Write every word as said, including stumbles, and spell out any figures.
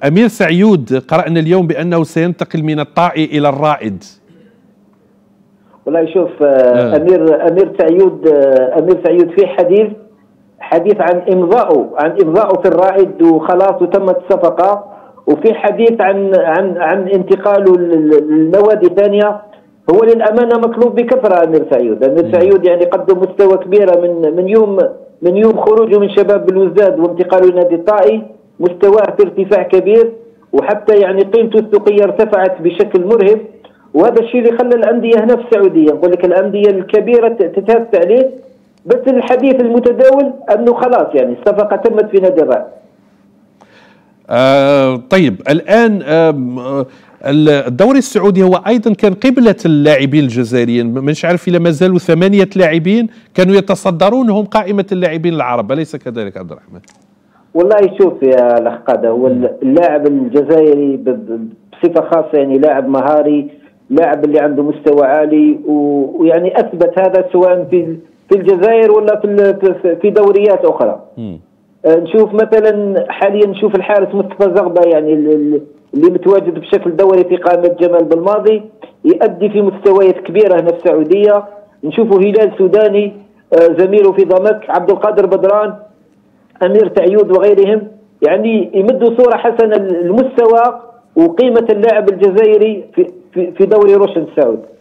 أمير سعيود، قرأنا اليوم بأنه سينتقل من الطائي إلى الرائد. والله شوف آه. أمير أمير سعيود آه أمير سعيود في حديث حديث عن إمضائه عن إمضائه في الرائد وخلاص وتمت الصفقة، وفي حديث عن عن عن انتقاله للنوادي ثانية. هو للأمانة مطلوب بكثرة أمير سعيود، أمير سعيود يعني قدم مستوى كبيرة من من يوم من يوم خروجه من شباب بلوزداد وانتقاله لنادي الطائي، مستواه في ارتفاع كبير، وحتى يعني قيمته السوقية ارتفعت بشكل مرهب، وهذا الشيء اللي خلى الأندية هنا في السعودية، نقول لك الأندية الكبيرة تتهافت عليه. بس الحديث المتداول أنه خلاص يعني الصفقة تمت في نادي الرائد. آه طيب الآن آه الدوري السعودي هو أيضا كان قبلة اللاعبين الجزائريين، مش عارف إلا ما زالوا ثمانية لاعبين كانوا يتصدرون هم قائمة اللاعبين العرب، أليس كذلك عبد الرحمن؟ والله شوف يا الأخ قادة، هو اللاعب الجزائري بصفة خاصة يعني لاعب مهاري، لاعب اللي عنده مستوى عالي، ويعني أثبت هذا سواء في في الجزائر ولا في في دوريات أخرى. م. نشوف مثلا حاليا نشوف الحارس مصطفى زغبة يعني اللي متواجد بشكل دوري في قائمة جمال بالماضي، يؤدي في مستويات كبيرة هنا في السعودية. نشوفه هلال سوداني زميله في ضمك عبد القادر بدران، أمير سعيود وغيرهم، يعني يمدوا صورة حسنة المستوى وقيمة اللاعب الجزائري في في دوري روشن السعودي.